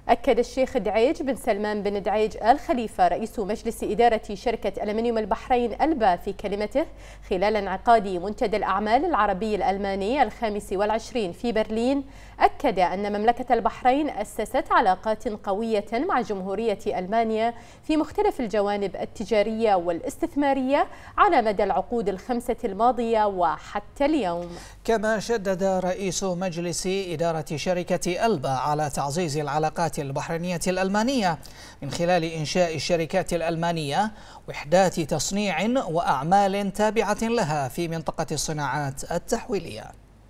أكد الشيخ دعيج بن سلمان بن دعيج آل خليفة رئيس مجلس إدارة شركة ألمنيوم البحرين ألبا في كلمته خلال انعقاد منتدى الأعمال العربي الألماني 25 في برلين، أكد أن مملكة البحرين أسست علاقات قوية مع جمهورية ألمانيا في مختلف الجوانب التجارية والاستثمارية على مدى العقود ال5 الماضية وحتى اليوم. كما شدد رئيس مجلس إدارة شركة ألبا على تعزيز العلاقات البحرينية الألمانية من خلال إنشاء الشركات الألمانية وحدات تصنيع وأعمال تابعة لها في منطقة الصناعات التحويلية.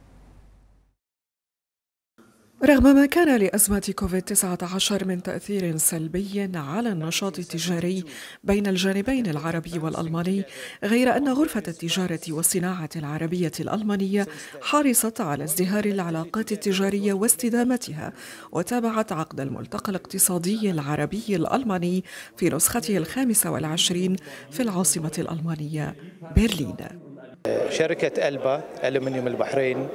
رغم ما كان لأزمة كوفيد-19 من تأثير سلبي على النشاط التجاري بين الجانبين العربي والألماني، غير أن غرفة التجارة والصناعة العربية الألمانية حرصت على ازدهار العلاقات التجارية واستدامتها، وتابعت عقد الملتقى الاقتصادي العربي الألماني في نسخته 25 في العاصمة الألمانية برلين. شركة ألبا ألمنيوم البحرين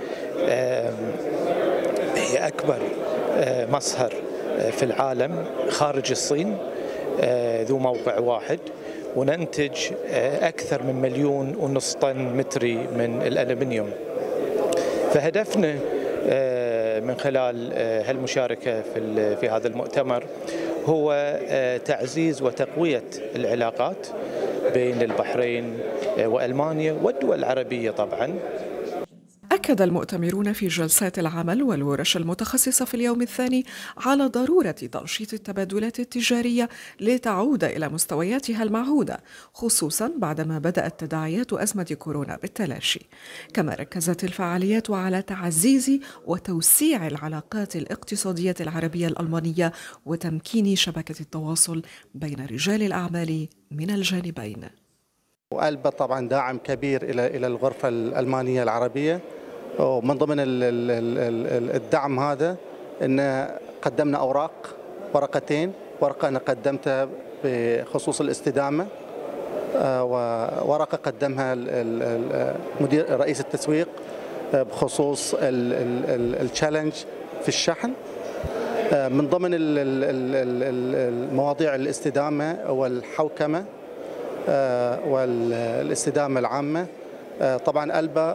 هي أكبر مصهر في العالم خارج الصين، ذو موقع واحد، وننتج أكثر من 1.5 مليون طن متري من الألمنيوم. فهدفنا من خلال هالمشاركة في هذا المؤتمر هو تعزيز وتقوية العلاقات بين البحرين وألمانيا والدول العربية طبعاً. أكد المؤتمرون في جلسات العمل والورش المتخصصة في اليوم الثاني على ضرورة تنشيط التبادلات التجارية لتعود إلى مستوياتها المعهودة، خصوصاً بعدما بدأت تداعيات أزمة كورونا بالتلاشي. كما ركزت الفعاليات على تعزيز وتوسيع العلاقات الاقتصادية العربية الألمانية وتمكين شبكة التواصل بين رجال الأعمال من الجانبين. وألبا طبعا داعم كبير إلى الغرفة الألمانية العربية، ومن ضمن الدعم هذا أن قدمنا ورقتين، ورقة أنا قدمتها بخصوص الاستدامة، وورقة قدمها مدير رئيس التسويق بخصوص التشالنج في الشحن. من ضمن المواضيع الاستدامة والحوكمة والاستدامة العامة. طبعا ألبا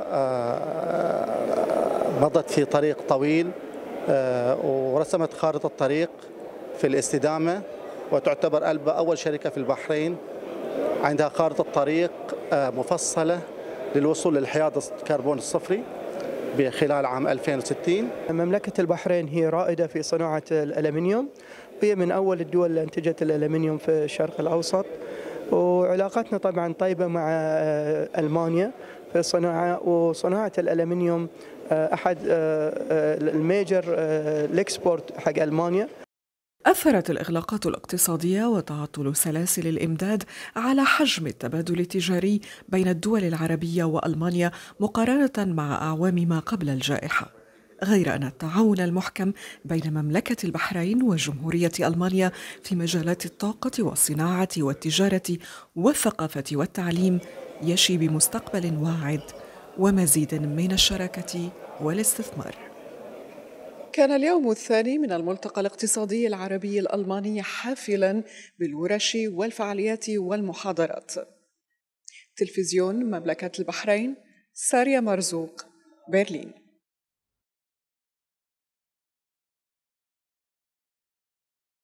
مضت في طريق طويل ورسمت خارطة الطريق في الاستدامة، وتعتبر ألبا أول شركة في البحرين عندها خارطة طريق مفصلة للوصول للحياد الكربون الصفري خلال عام 2060. مملكة البحرين هي رائدة في صناعة الألمنيوم، وهي من أول الدول اللي أنتجت الألمنيوم في الشرق الأوسط، وعلاقتنا طبعا طيبة مع ألمانيا في وصناعة الألمنيوم أحد الميجر الإكسبورت حق ألمانيا. أثرت الإغلاقات الاقتصادية وتعطل سلاسل الإمداد على حجم التبادل التجاري بين الدول العربية وألمانيا مقارنة مع أعوام ما قبل الجائحة، غير أن التعاون المحكم بين مملكة البحرين وجمهورية ألمانيا في مجالات الطاقة والصناعة والتجارة والثقافة والتعليم يشي بمستقبل واعد ومزيد من الشراكة والاستثمار. كان اليوم الثاني من الملتقى الاقتصادي العربي الألماني حافلاً بالورش والفعاليات والمحاضرات. تلفزيون مملكة البحرين، سارية مرزوق، برلين.